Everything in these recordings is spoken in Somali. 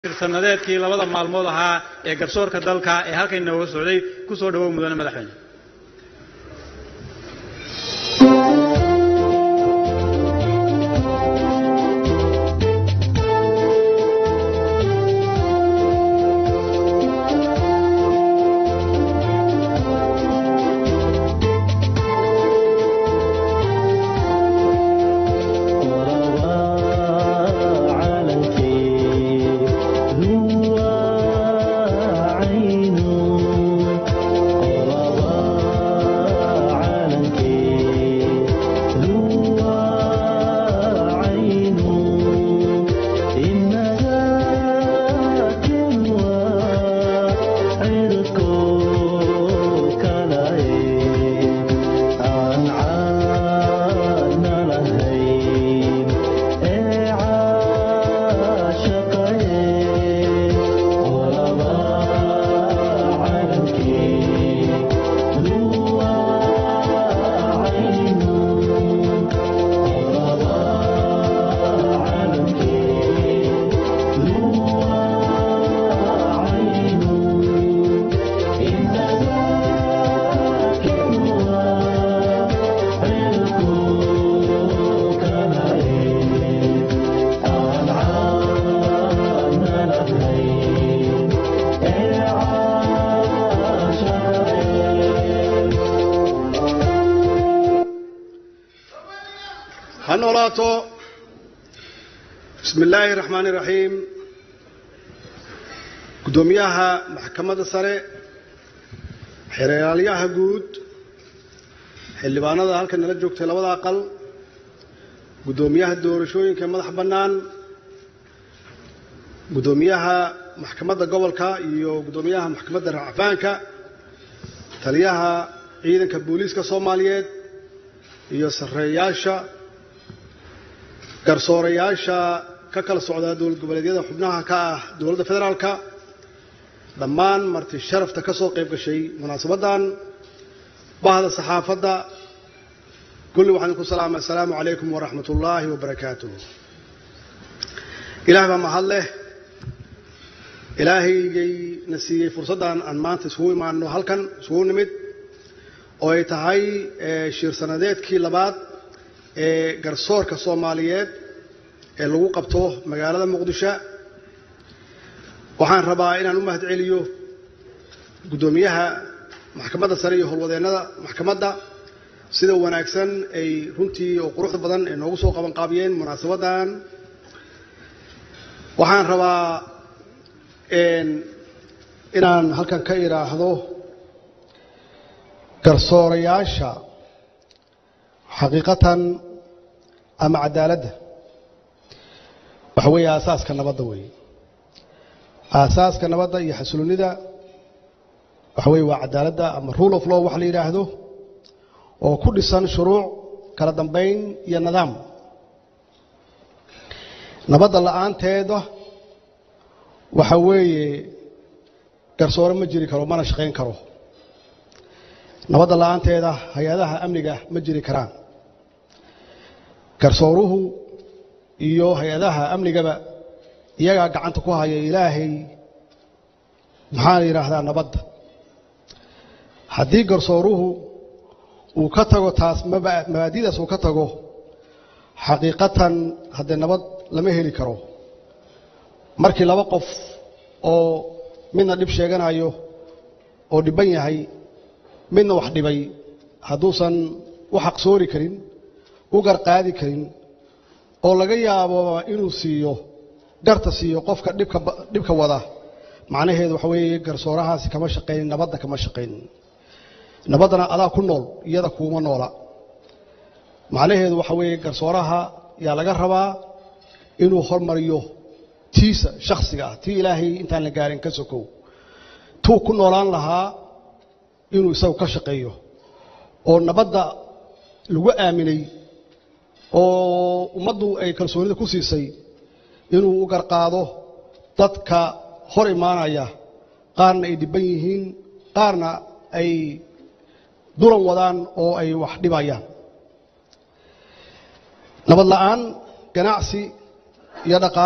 sanadeedkii labada maalmood ahaa ee garsoorka dalka ee halkan inoo socday ku soo dhawow mudane madaxweyne. بسم الله الرحمن الرحيم. قدوميها محكمة سرة حرياليها جود حلبانا ذا هالك نرجوك تلوض أقل قدوميها الدورشوين كمدح بنان قدوميها محكمة قبل كا يو قدوميها محكمة الرعفان كا تليها عيدا كبوليس كصوماليات يو سرياشا garsoorayaasha ka kala socda dawlad goboleedyada xubnaha ka ah dawladda federaalka dhammaan marti sharafta ka soo qayb gashay munaasabadan bahda saxaafadda kulli waxaan ku salaamay assalaamu calaykum wa rahmatullaahi wa barakaatuh. ilaahay baa mahad leh, ilaahayay na siiyey fursaddan aan maanta isugu imaanno halkan isugu nimid oo ay tahay shir sanadeedkii labaad ee garsoorka Soomaaliyeed ee lagu qabto magaalada Muqdisho. waxaan rabaa inaan u mahad celiyo gudoomiyaha maxkamadda sare iyo howlwadeennada maxkamadda sida wanaagsan ay runtii oo quruxda badan ee noogu soo qaban qaabiyeen munaasabadan. waxaan rabaa inaan halkan ka iraahdo garsoorayaasha حقيقة أما عدالة وحوي أساس كنبضة وي أساس كنبضة يحصلون ذا وحوي وعدالة أما رول أوف لو وحلي يراهدو وكل سنة شروع كردم بين النظام نبضة الآن تهده وحوي كرسور مجري كرو ما نشقين كرو نبضة الآن تهده هيادها أمنية مجري كران garsooruhu iyo hay'adaha amnigaba iyaga gacanta ku haya ilaahay maxaa yiraahdaa nabadda. haddii garsooruhu uu ka tago taas mabaadidaas uu ka tago xaqiiqatan hadda nabad lama heli karo. markii laba qof oo midna dhib sheeganayo oo dhiban yahay midna wax dhibay hadduusan u xaqsoori karin u garqaadi karin oo laga yaabo inuu siiyo garta siiyo qofka dhibka wada macnaheedu waxa weeye garsoorahaasi kama shaqeyn nabadda kama shaqeyn. nabadana adaa ku nool iyada kuuma noola. macnaheedu waxa weeye garsooraha yaa laga rabaa inuu hormariyo tiisa shakhsiga ah tii ilaahay intaan la gaarin ka sokow tuu ku noolaan lahaa inuu isagu ka shaqeeyo oo nabadda lagu aaminay oo ummaddu ay kalsoonida ku siisay inuu u garqaado dadka hor imaanaya qaarna ay dhiban yihiin qaarna ay dulan wadaan oo ay wax dhibayaan. nabad la'aan ganacsi iyo dhaqaale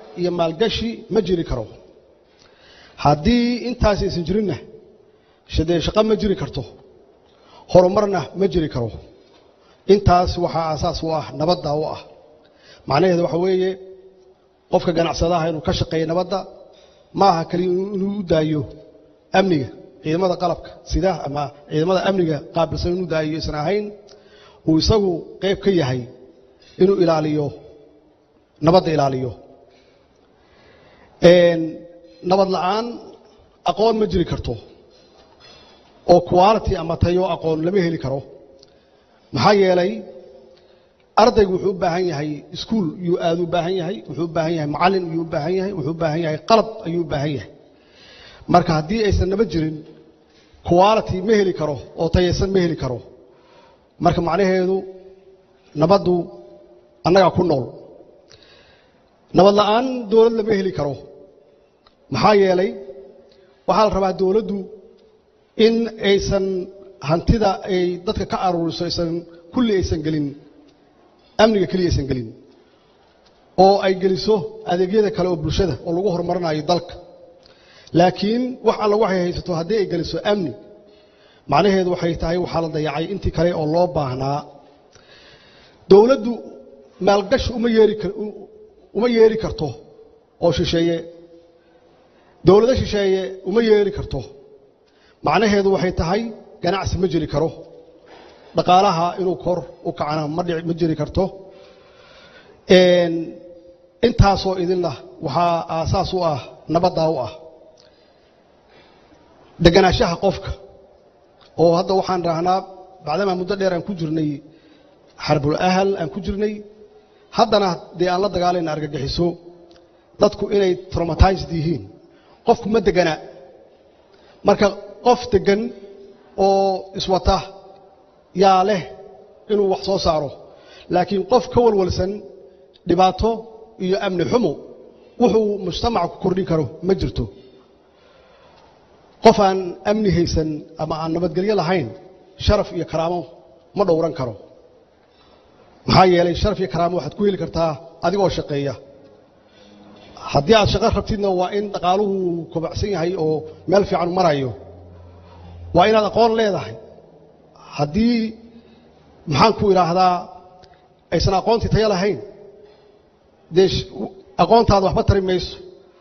iyo maalgashi ma jiri karo haddii intaas aysan jirinna shaqo ma jiri karto horumarna ma jiri karo intaas waxa asaas u ah nabadda u ah macnaheedu waxa weeye qofka ganacsadaha inuu ka shaqeeyo nabadda ma aha kaliya inuu u daayo amniga ciidamada qalabka sida ama ciidamada amniga qaabilsan inuu daayo isna ahayn uu isagu qayb ka yahay inuu ilaaliyo nabadda ilaaliyo nabad la'aan aqoon ma jiri karto oo quality ama tayo aqoon lama heli karo maxaa yeelay ardaygu wuxuu u baahan yahay iskuul iyo aad u baahan yahay wuxuu u baahan yahay macallin iyo u baahan yahay wuxuu u baahan yahay qalab ayuu u baahan yahay marka haddii aysan nabad jirin quality ma heli karo oo tayaysan ma heli karo marka macnaheedu nabaddu annaga ku nool nabad la'aan dawlad lama heli karo maxaa yeelay waxaa la rabaa dawladdu in aysan hantida ay dadka ka aruuriso aysan kulli aysan gelin amniga kaliya aysan gelin oo ay geliso adeegyada kale oo bulshada oo lagu horumarinayo dalka laakiin wax alla waxay haysato haddii ay geliso amni macnaheedu waxay tahay waxaa la dayacay intii kale oo loo baahnaa dawladdu maalgashi uma yeeri karto oo shisheeye dawladda shisheeye uma yeeri karto macnaheedu waxay tahay ganacsi ma jiri karo dhaqaalaha inuu kor u kacana ma jiri karto intaasoo idinla waxaa aasaas u ah nabadda u ah deganaanshaha qofka oo hadda waxaan rahnaa bacdama muddo dheer aan ku jirnay xarbul ahal aan ku jirnay haddana dee aan la dagaalayna argagixiso dadku inay traumatized yihiin qofku ma degana marka qof degan oo iswata yaa leh inuu wax soo saaro laakiin qof ka walwalsan dhibaato iyo amni xumo wuxuu mujtamaca ku kordhin karo ma jirto qof aan amni haysan ama aan nabadgelyo lahayn sharaf iyo karaamo ma dhowran karo maxaa yeelay sharaf iyo karaamo waxaad ku heli kartaa adigoo shaqeeya haddii aad shaqo rabtidna waa in dhaqaaluhu kobacsan yahay oo meel fiican marayo waa inaad aqoon leedahay haddii maxaan ku idhaahdaa aysan aqoontii tayo lahayn dee aqoontaada waxba tari mayso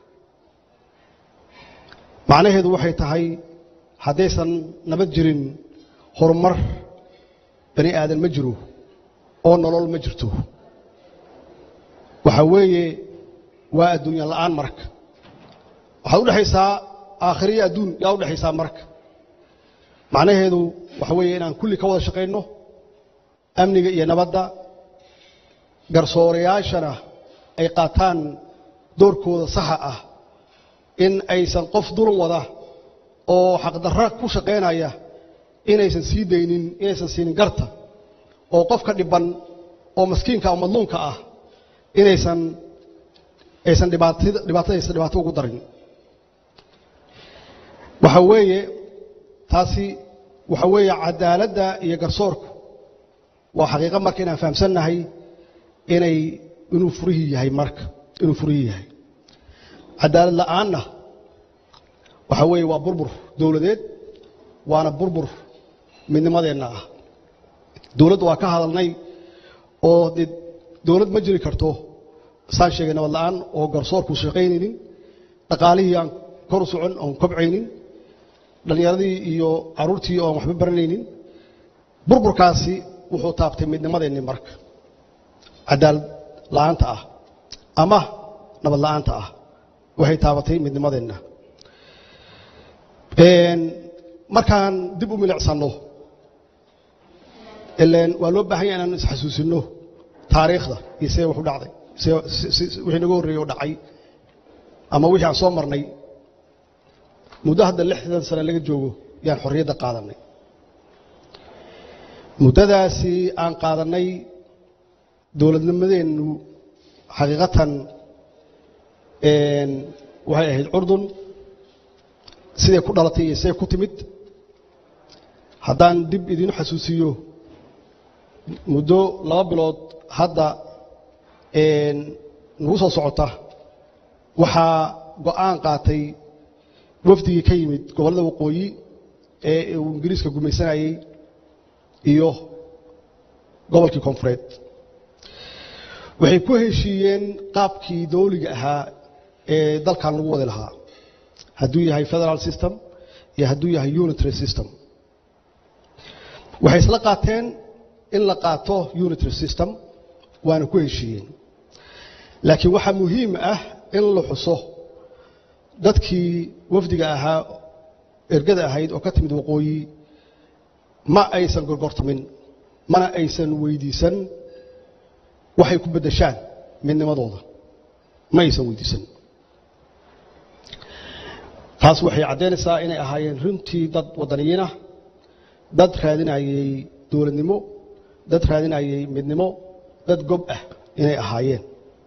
macnaheedu waxay tahay haddaysan nabad jirin horumar bani aadan ma jiro oo nolol ma jirto waxa weeye waa adduunya la'aan marka waxaad u dhaxaysaa aakhiro iyo adduun yaa u dhaxaysaa marka macnaheedu waxa weeye inaan kulli ka wada shaqayno amniga iyo nabadda garsoorayaashana ay qaataan doorkooda saxa ah in aysan qof dulan wada oo xaqdarra ku shaqaynaya inaysan sii daynin inaysan siinin garta oo qofka dhiban oo maskiinka oo madluunka ah inaysan dhibaato ugu darin waxa weeye taasi waxa weeye cadaaladda iyo garsoorku waa xaqiiqo marka inaan fahamsannahay inuu furihii yahay marka inuu furihii yahay cadaalad la'aanna waxa weeye waa burbur dawladeed waana burbur midnimadeenna ah dawladda waa ka hadalnay oo dawlad ma jiri karto saan sheegay nabad la'aan oo garsoorku shaqaynaynin dhaqaalihii aan kor u socon oon kobcaynin dhallinyaradii iyo carruurtii oon waxba baranaynin burburkaasi wuxuu taabtay midnimadeenni marka cadaalad la'aanta ah ama nabad la'aanta ah waxay taabatay midnimadeenna markaan dib u milicsanno ileen waa loo baahan yahay inaan isxasuusinno taariikhda iyo see wax u dhacday wixii naga horreeyey oo dhacay ama wixii aan soo marnay muddo hadda 60 sano laga joogo yaan xorriyadda qaadanay muddadaasi aan qaadanay dawladnimadeennu xaqiiqatan waxay ahayd curdun siday ku dhalatay iyo siday ku timid haddaan dib idinu xasuusiyo muddo 2 bilood hadda nagu soo socota waxaa go'aan qaatay wafdigii ka yimid gobollada waqooyi ee uu ingiriiska gumaysanayay iyo gobolkii koonfureed waxay ku heshiiyeen qaabkii dawliga ahaa ee dalkan lagu wadi lahaa hadduu yahay federal system iyo hadduu yahay unitary system waxay isla qaateen in la qaato unitary system waana ku heshiiyeen laakiin waxaa muhiim ah in la xuso dadkii wafdiga ahaa ergada ahayd oo ka timid waqooyi ma aysan gorgortamin mana aysan weydiisan waxay ku bedeshaan midnimadooda ma aysan weydiisan taas waxay caddeynaysaa inay ahaayeen runtii dad wadaniyiin ah dad raadinayay dowladnimo dad raadinayay midnimo dad gob ah inay ahaayeen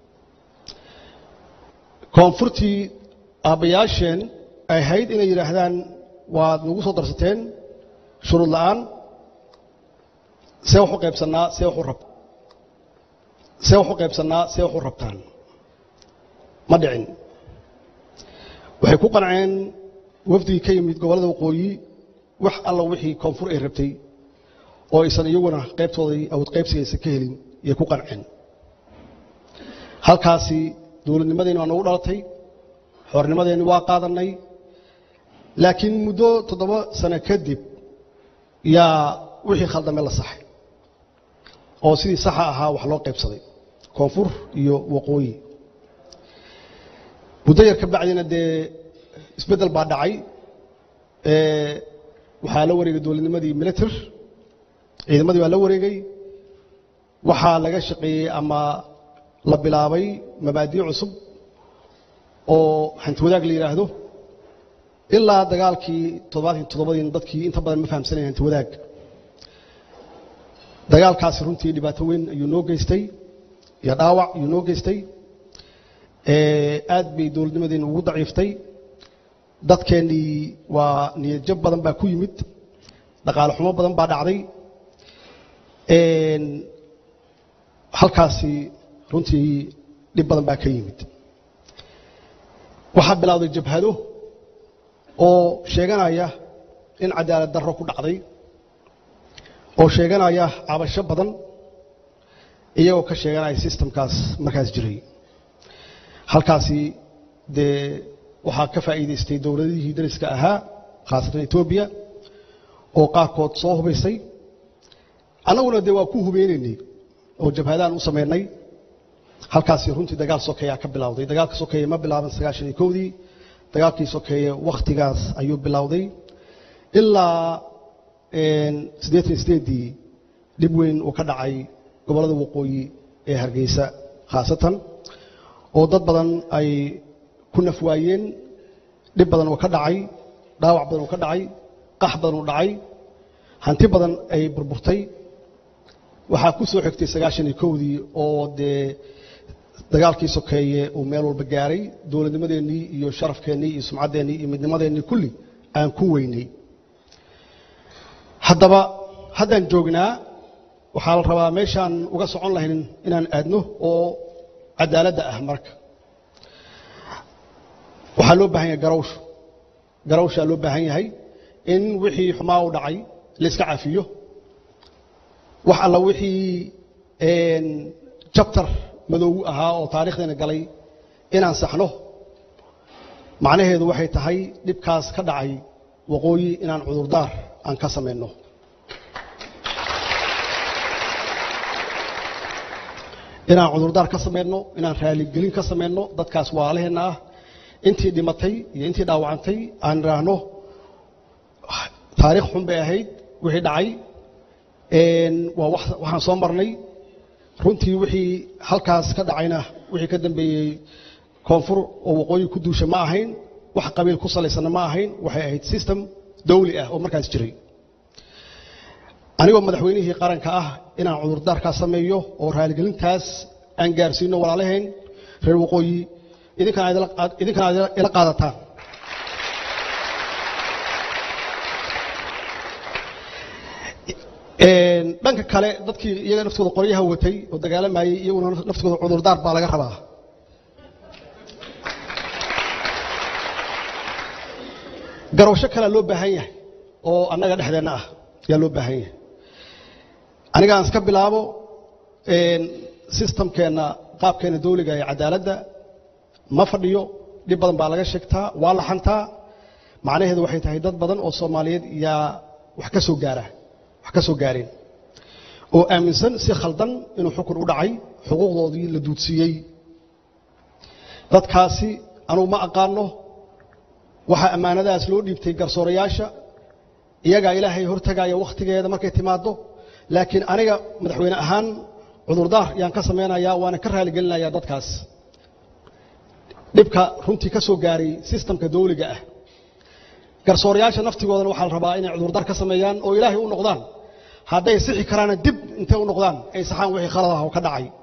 koonfurtii aabbayaasheen ay ahayd inay yidhaahdaan waad nagu soo darsateen shuruud la'aan see wax u qaybsannaa see wax u qaybsannaa see wax u rabtaan ma dhicin waxay ku qanceen wafdigii ka yimid gobollada waqooyi wax alla wixii koonfur ay rabtay oo aysan iyaguna qaybtoodii awood qaybsigaysa ka helin iyay ku qanceen halkaasi dowladnimadeenni waa nagu dhalatay xornimadeenni waa qaadannay laakiin muddo 7 sano kadib yaa wixii khaldame la saxay oo sidii saxa ahaa wax loo qaybsaday koonfur iyo waqooyi muddo yar ka bacdina dee isbeddel baa dhacay waxaa la wareegay dowladnimadii military ciidamadii waa la wareegay waxaa laga shaqeeyey ama la bilaabay mabaadiic cusub oo hanti wadaag la yidhaahdo ilaa dagaalkii 77 dadkii inta badan ma fahamsanayn hanti wadaag dagaalkaasi runtii dhibaato weyn ayuu noo geystay iyo dhaawac ayuu noo geystay aad bay dowladnimadeenu ugu daciiftay dadkeennii waa niyad jab badan baa ku yimid dhaqaale xumo badan baa dhacday halkaasi runtii dhib badan baa ka yimid waxaa bilowday jabhado oo sheeganaya in cadaalad darro ku dhacday oo sheeganaya cabasho badan iyagoo ka sheeganaya systemkaas markaas jiray halkaasi dee waxaa ka faa'iidaystay dowladihii dariska ahaa khaasatan Ethiopia oo qaarkood soo hubaysay annaguna dee waa ku hubeynaynay oo jabhadaan u sameynay halkaasi runtii dagaal sokeeya ka bilowday dagaalka sokeeya ma bilaaban 91dii dagaalkii sokeeya waqtigaas ayuu bilowday ilaa 88dii dib weyn uu ka dhacay gobollada waqooyi ee Hargeysa khaasatan oo dad badan ay ku nafwaayeen dhib badan oo ka dhacay dhaawac badan oo ka dhacay qax badan oo dhacay hanti badan ay burburtay waxaa ku soo xigtay 91dii oo dee dagaalkii sokeeye uu meel walba gaaray dowladnimadeennii iyo sharafkeennii iyo sumcadeennii iyo midnimadeennii kulli aan ku weynay haddaba haddaan joognaa waxaa la rabaa meeshaan uga socon lahayn inaan aadno oo cadaaladda ah marka waxaa loo baahan yahay garawshaa loo baahan yahay in wixii xumaa u dhacay la iska cafiyo wax alla wixii chapter madow ahaa oo taariikhdeena galay inaan saxno macnaheedu waxay tahay dhibkaas ka dhacay waqooyi inaan cudurdaar aan ka sameeyno inaan cudurdaar ka sameeyno inaan raali gelin ka sameeyno dadkaas walaalaheena ah intii dhimatay iyo intii dhaawacantay aan raahno taariikh xun bay ahayd wixii dhacay waa waxaan soo marnay runtii wixii halkaas ka dhacayna wixii ka dambeeyay koonfur oo waqooyi ku duusha ma ahayn wax qabiil ku salaysan ma ahayn waxay ahayd system dawli ah oo markaas jiray anigoo madaxweynihii qaranka ah inaan cudurdaar ka sameeyo oo raali gelintaas aan gaarsiino walaalaheen reer waqooyi idinkan ila qaadataan dhanka kale dadkii iyaga naftooda qoryaha watay oo dagaalamayay iyaguna naftooda cudurdaar baa laga rabaa garowsho kale loo baahan yahay oo annaga dhexdeena ah yaa loo baahan yahay aniga aan iska bilaabo systemkeena qaabkeena dawliga ee cadaaladda ma fadhiyo dib badan baa laga sheegtaa waa la xantaa macnaheedu waxay tahay dad badan oo Soomaaliyeed yaa wax ka soo gaareen oo aaminsan si khaldan inuu xukun u dhacay xuquuqdoodii la duudsiiyay dadkaasi anu ma aqaano waxa amaanadaas loo dhiibtay garsoorayaasha iyaga ilaahay hortagaya waqtigeeda markay timaado laakiin aniga madaxweyne ahaan cudurdaar yaan ka sameeynaya waana ka raali gelinaya dadkaas dhibka runtii ka soo gaaray systemka dawliga ah garsoorayaasha naftigoodana waxa la rabaa inay cudurdaar ka sameeyaan oo ilaahay u noqdaan hadday sixi karaan dib intay u noqdaan ay saxaan wixii khalad ah oo ka dhacay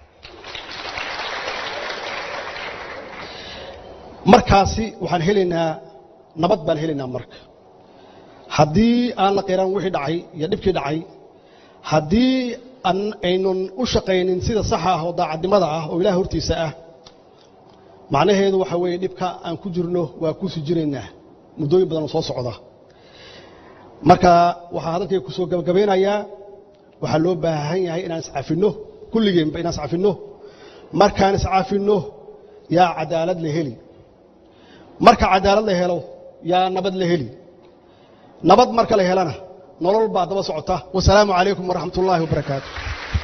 markaasi waxaan helaynaa nabad baan helaynaa marka haddii aan la qiran wixii dhacay iyo dhibkii dhacay haddii aynun u shaqaynin sida saxa ah oo daacadnimada ah oo ilaah hortiisa ah macnaheedu waxa weeye dhibka aan ku jirno waa ku sii jiraynaa muddooyin badan oo soo socda marka waxaa hadalkay ku soo gabagabeynayaa waxaa loo baahan yahay inaan iscafinno kulligeenba inaan iscafinno markaan iscafinno yaa cadaalad la heli marka cadaalad la helo yaa nabad la heli nabad marka la helana nolol baa daba socota wasalaamu calaykum waraxmatullaahi wabarakaatu